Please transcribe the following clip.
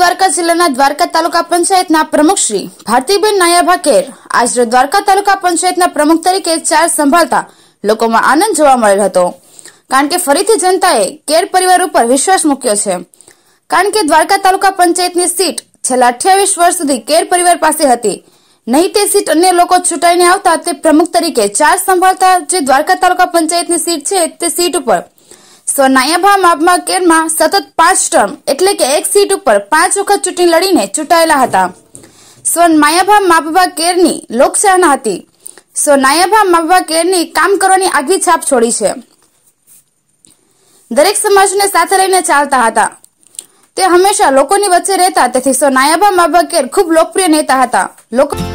દ્વારકા જિલ્લાના દ્વારકા તાલુકા પંચાયતના પ્રમુખ શ્રી ભારતીબેન નાયાભા કેર આજરોજ દ્વારકા તાલુકા પંચાયતના પ્રમુખ તરીકે ચાર્જ સંભાળતા લોકોમાં આનંદ જોવા મળેલ હતો, કારણ કે ફરીથી જનતાએ કેર પરિવાર ઉપર વિશ્વાસ મૂક્યો છે. કારણ કે દ્વારકા તાલુકા પંચાયતની સીટ છેલ્લા 28 વર્ષ સુધી કેર પરિવાર પાસે હતી. નહીં તે સીટ અન્ય લોકો ચૂંટાઈને આવતા તે પ્રમુખ તરીકે ચાર્જ સંભાળતા જે દ્વારકા તાલુકા પંચાયતની સીટ છે તે સીટ ઉપર સ્વ નાયાભા માબભા કેરમાં સતત 5 ટર્મ એટલે કે એક સીટ ઉપર 5 વખત ચૂંટણી લડીને ચૂંટાયેલા હતા. સ્વ નાયાભા માબભા કેરની લોકચાહના હતી. સ્વ નાયાભા માબભા કેરની કામ કરવાની આગવી છાપ છોડી છે. દરેક સમાજને સાથે લઈને ચાલતા હતા. તે હંમેશા લોકોની વચ્ચે રહેતા, તેથી સ્વ નાયાભા માબભા કેર ખૂબ લોકપ્રિય નેતા હતા. લોકો